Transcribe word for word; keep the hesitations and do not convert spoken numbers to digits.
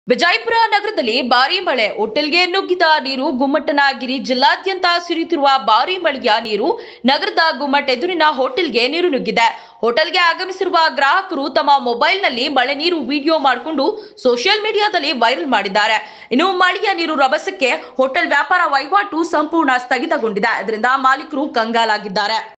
ವಿಜಯಪುರ ನಗರದಲ್ಲಿ ಭಾರಿ ಮಳೆ, ಹೋಟೆಲ್ಗೆ ನುಗ್ಗಿದ ನೀರು. ಗುಮ್ಮಟನಗಿರಿ ಜಿಲ್ಲಾದ್ಯಂತ ಸುರಿಯುತ್ತಿರುವ ಭಾರಿ ಮಳೆಯ ನೀರು ನಗರದ ಗುಮ್ಮಟ್ ಎದುರಿನ ಹೋಟೆಲ್ಗೆ ನೀರು ನುಗ್ಗಿದೆ. ಹೋಟೆಲ್ಗೆ ಆಗಮಿಸಿರುವ ಗ್ರಾಹಕರು ತಮ್ಮ ಮೊಬೈಲ್ನಲ್ಲಿ ಮಳೆ ನೀರು ವಿಡಿಯೋ ಮಾಡಿಕೊಂಡು ಸೋಷಿಯಲ್ ಮೀಡಿಯಾದಲ್ಲಿ ವೈರಲ್ ಮಾಡಿದ್ದಾರೆ. ಇನ್ನು ಮಳೆಯ ನೀರು ರಭಸಕ್ಕೆ ಹೋಟೆಲ್ ವ್ಯಾಪಾರ ವಹಿವಾಟು ಸಂಪೂರ್ಣ ಸ್ಥಗಿತಗೊಂಡಿದೆ. ಇದರಿಂದ ಮಾಲೀಕರು ಕಂಗಾಲಾಗಿದ್ದಾರೆ.